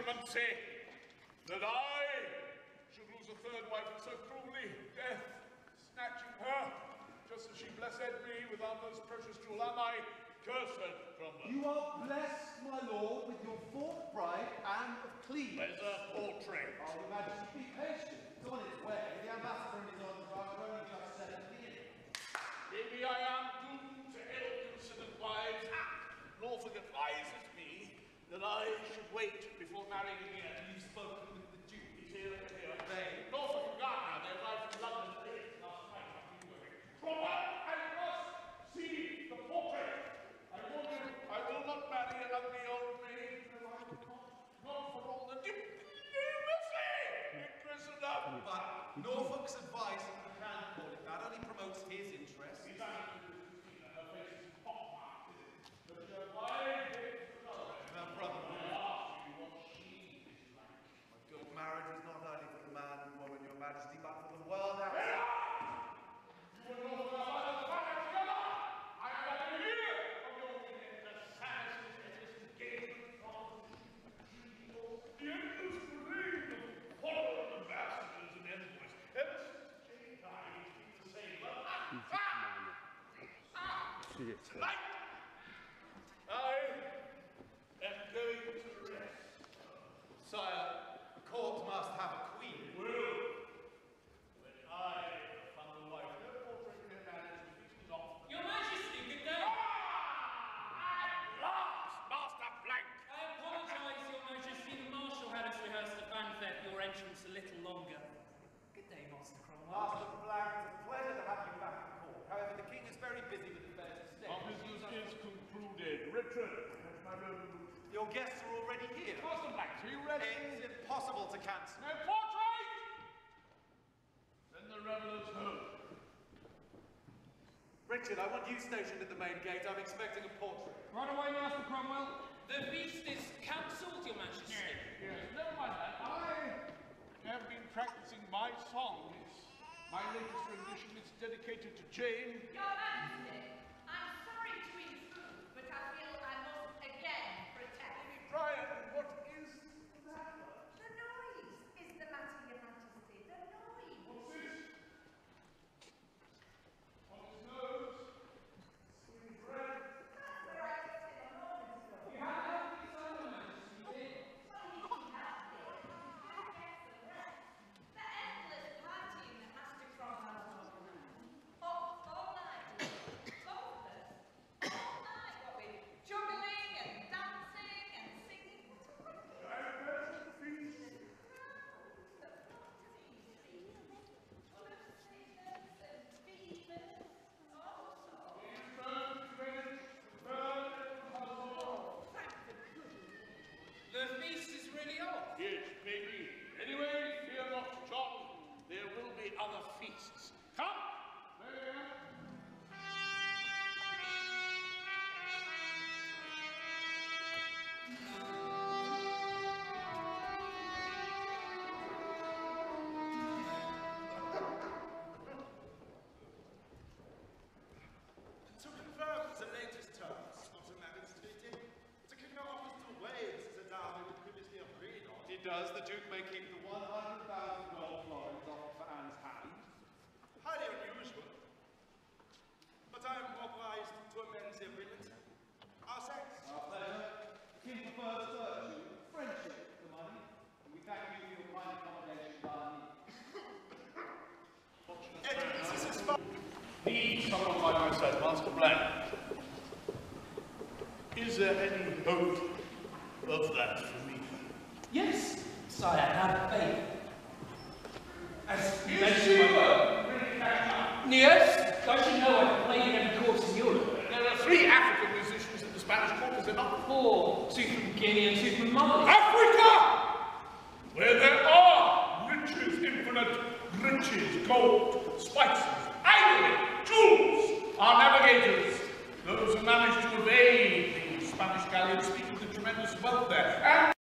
gentlemen say that I should lose a third wife so cruelly, death snatching her, just as she blessed me with our most precious jewel, am I cursed from her? You are blessed, my lord, with your fourth bride, Anne of Cleves. Where's her portrait? Oh, your majesty, be patient. It's on its way. The ambassador and his entourage are only just settled in. Maybe I am doomed to ill-considered wives. Norfolk advises me that I should wait before marrying again. You've spoken with the Duke. He's here. Norfolk and Gardner, they arrived from London late last night. I must see the portrait. I will not marry an ugly old maid. Not for all the you will see. Interest enough. But Norfolk's advice, if you can call it that, only promotes his interests. He's angry with Christina. Her face is pockmarked, is it? But why did Her brother. I ask you what she is like? A good marriage is not only for the man and woman, your majesty, but for the world out. You will know the father together. I am not here from your women, the savages that is engagement from the endless parade of foreign ambassadors and envoys. Ever since Jane died, it's been the same. Tonight, I am going to rest. Sire, the court must have a queen. Will, when I have found a wife, no portrait can manage to fix it off. Your Majesty, good day. At last, Master Blank! I apologise, Your Majesty. The Marshal had us rehearse the fanfare for your entrance a little longer. Good day, Master Cromwell. Master Black, it's a pleasure to have you back at court. However, the king is very busy with affairs of state. Our business is concluded. Richard, my room. Your guests are already here. Master Blank, are you ready? It's impossible to cancel. No portrait! Send the revellers home. Richard, I want you stationed at the main gate. I'm expecting a portrait. Right away, Master Cromwell. The feast is cancelled, Your Majesty. Yes, never mind that. I have been practicing my song. It's my latest rendition. It's dedicated to Jane. Your Majesty, I'm sorry to intrude, but I feel I must again protest. Brian, what is that? The noise is the matter, Your Majesty. The noise. What's this? On his nose? Sweet bread? That's where I got it a moment ago. You have helped me, Your Majesty, you did. So he helped me. I guess the rest. The endless partying that Master Cromwell talked about. All night. Both of us. All night. What with juggling and dancing and singing. I bet the feast. The feast is really off. Yes, maybe. Anyway, fear not, John. There will be other feasts. Come! There. To confirm the latest terms of the marriage treaty, the kingdom offers to waive the dowry we previously agreed on. He does. The Duke may keep the 100,000 gold florins offered for Anne's hand. Highly unusual. But I am authorized to amend the agreement. Our thanks. Our pleasure. The king prefers virtue, friendship to money, and we thank you for your kind accommodation of our needs. This is fun. Need someone like myself, Master Black. Is there any hope of that for me? Yes, sire, have faith. As you Is mentioned, Cuba really catching up? yes, don't you know I've played every course in Europe? There are 3 African musicians in the Spanish court, is there not? 4, 2 from Guinea and 2 from Mali. Africa! Where there are riches, infinite riches, gold, spices, ivory, jewels, our navigators, those who managed to evade the Spanish galleons speak of the tremendous wealth there. And